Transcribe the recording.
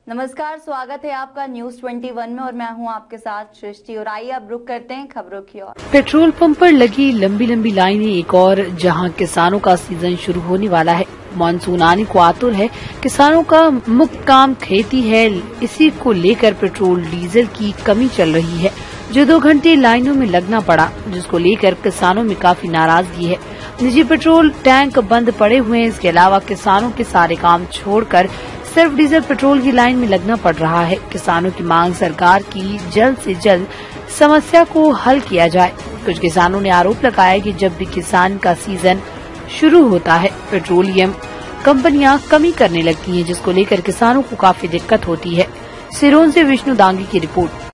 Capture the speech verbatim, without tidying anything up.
नमस्कार, स्वागत है आपका न्यूज इक्कीस में और मैं हूं आपके साथ सृष्टि। और आइए अब रुक करते हैं खबरों की ओर। पेट्रोल पंप पर लगी लंबी लंबी लाइनें एक और जहां किसानों का सीजन शुरू होने वाला है। मानसून आने को आतुर है। किसानों का मुख्य काम खेती है। इसी को लेकर पेट्रोल डीजल की कमी चल रही है, जो दो घंटे लाइनों में लगना पड़ा, जिसको लेकर किसानों में काफी नाराजगी है। निजी पेट्रोल टैंक बंद पड़े हुए हैं। इसके अलावा किसानों के सारे काम छोड़कर सिर्फ डीजल पेट्रोल की लाइन में लगना पड़ रहा है। किसानों की मांग सरकार की जल्द से जल्द समस्या को हल किया जाए। कुछ किसानों ने आरोप लगाया कि जब भी किसान का सीजन शुरू होता है, पेट्रोलियम कंपनियां कमी करने लगती हैं, जिसको लेकर किसानों को काफी दिक्कत होती है। सिरोंज से विष्णु दांगी की रिपोर्ट।